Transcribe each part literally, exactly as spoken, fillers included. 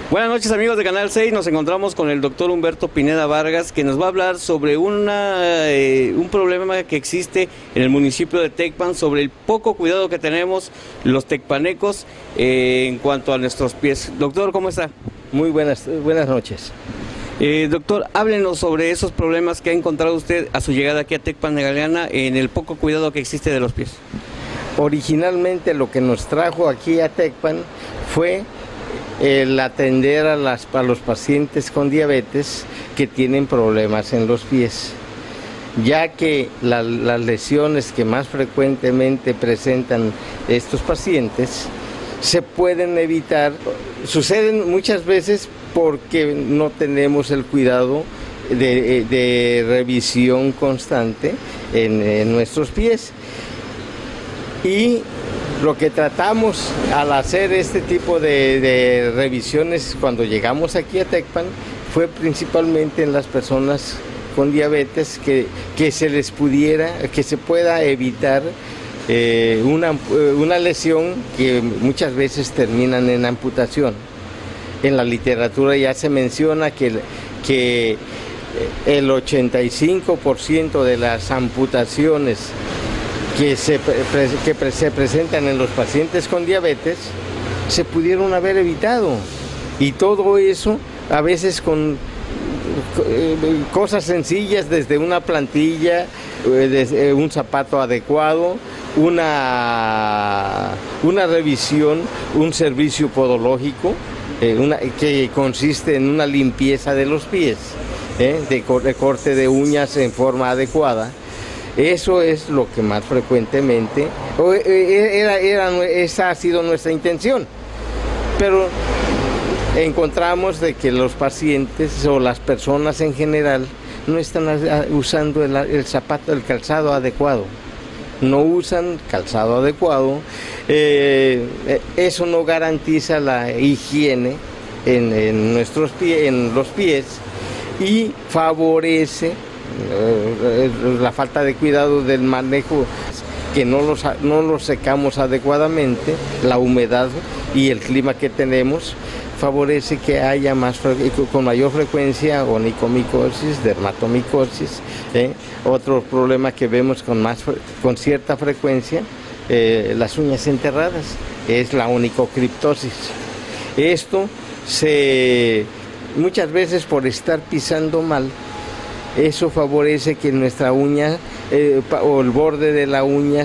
Buenas noches, amigos de Canal seis, nos encontramos con el doctor Humberto Pineda Vargas, que nos va a hablar sobre una, eh, un problema que existe en el municipio de Tecpan, sobre el poco cuidado que tenemos los tecpanecos eh, en cuanto a nuestros pies. Doctor, ¿cómo está? Muy buenas, buenas noches. Eh, doctor, háblenos sobre esos problemas que ha encontrado usted a su llegada aquí a Tecpan de Galeana en el poco cuidado que existe de los pies. Originalmente lo que nos trajo aquí a Tecpan fue el atender a, las, a los pacientes con diabetes que tienen problemas en los pies, ya que la, las lesiones que más frecuentemente presentan estos pacientes se pueden evitar, suceden muchas veces porque no tenemos el cuidado de, de revisión constante en, en nuestros pies. Y lo que tratamos al hacer este tipo de, de revisiones cuando llegamos aquí a Tecpan fue principalmente en las personas con diabetes que, que se les pudiera, que se pueda evitar eh, una, una lesión que muchas veces terminan en amputación. En la literatura ya se menciona que, que el ochenta y cinco por ciento de las amputaciones que se, que se presentan en los pacientes con diabetes se pudieron haber evitado, y todo eso a veces con cosas sencillas, desde una plantilla, desde un zapato adecuado, una, una revisión, un servicio podológico eh, una, que consiste en una limpieza de los pies, eh, de, de corte de uñas en forma adecuada. Eso es lo que más frecuentemente, era, era, esa ha sido nuestra intención, pero encontramos de que los pacientes o las personas en general no están usando el, el zapato, el calzado adecuado, no usan calzado adecuado, eh, eso no garantiza la higiene en, en nuestros pies, en los pies, y favorece la falta de cuidado del manejo, que no los, no los secamos adecuadamente, la humedad y el clima que tenemos favorece que haya más, con mayor frecuencia onicomicosis, dermatomicosis, ¿eh? Otro problema que vemos con, más, con cierta frecuencia, eh, las uñas enterradas, es la onicocriptosis. Esto se, muchas veces por estar pisando mal, eso favorece que nuestra uña eh, o el borde de la uña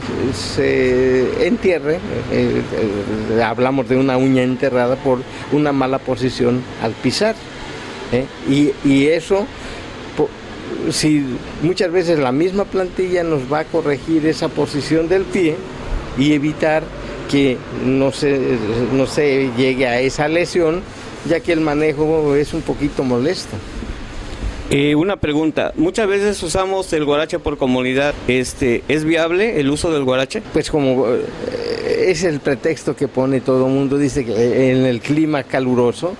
se entierre, eh, eh, hablamos de una uña enterrada por una mala posición al pisar, eh, y, y eso, po, si muchas veces la misma plantilla nos va a corregir esa posición del pie y evitar que no se, no se llegue a esa lesión, ya que el manejo es un poquito molesto. Eh, una pregunta, muchas veces usamos el guarache por comodidad, este, ¿es viable el uso del guarache? Pues como eh, es el pretexto que pone todo el mundo, dice que en el clima caluroso,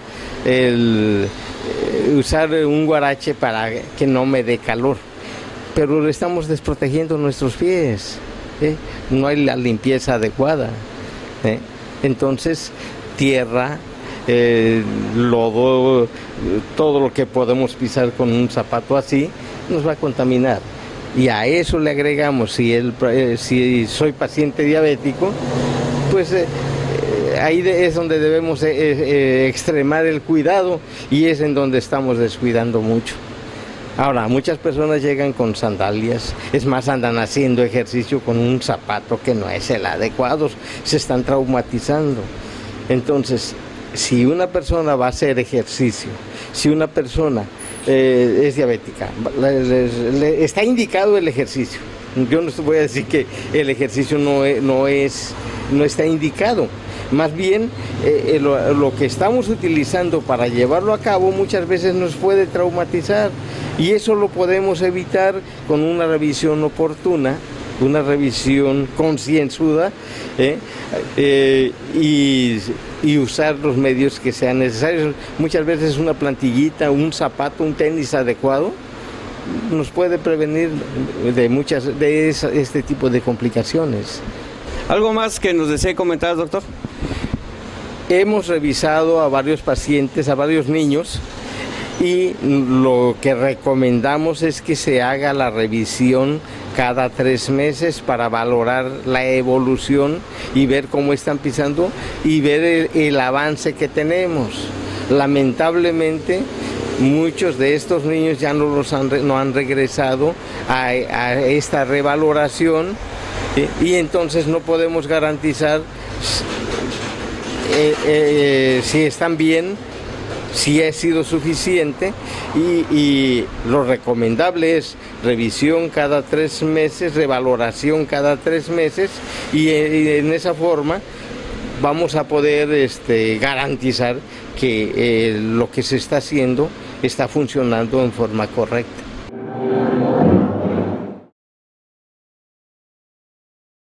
el, eh, usar un guarache para que no me dé calor, pero estamos desprotegiendo nuestros pies, ¿eh? No hay la limpieza adecuada, ¿eh? Entonces, tierra, Eh, lodo, todo lo que podemos pisar con un zapato así nos va a contaminar, y a eso le agregamos, si, el, eh, si soy paciente diabético, pues eh, ahí de, es donde debemos eh, eh, extremar el cuidado, y es en donde estamos descuidando mucho. Ahora, muchas personas llegan con sandalias, es más, andan haciendo ejercicio con un zapato que no es el adecuado, se están traumatizando. Entonces, si una persona va a hacer ejercicio, si una persona eh, es diabética, le, le, le está indicado el ejercicio. Yo no voy a decir que el ejercicio no es, no es, no está indicado. Más bien, eh, lo, lo que estamos utilizando para llevarlo a cabo muchas veces nos puede traumatizar, y eso lo podemos evitar con una revisión oportuna, una revisión concienzuda, ¿eh? Eh, y, y usar los medios que sean necesarios. Muchas veces una plantillita, un zapato, un tenis adecuado nos puede prevenir de muchas de esa, este tipo de complicaciones. ¿Algo más que nos desee comentar, doctor? Hemos revisado a varios pacientes, a varios niños, y lo que recomendamos es que se haga la revisión cada tres meses para valorar la evolución y ver cómo están pisando y ver el, el avance que tenemos. Lamentablemente, muchos de estos niños ya no, los han, no han regresado a, a esta revaloración, ¿sí? Y entonces no podemos garantizar eh, eh, si están bien, si ha sido suficiente, y, y lo recomendable es revisión cada tres meses, revaloración cada tres meses, y, y en esa forma vamos a poder este, garantizar que eh, lo que se está haciendo está funcionando en forma correcta.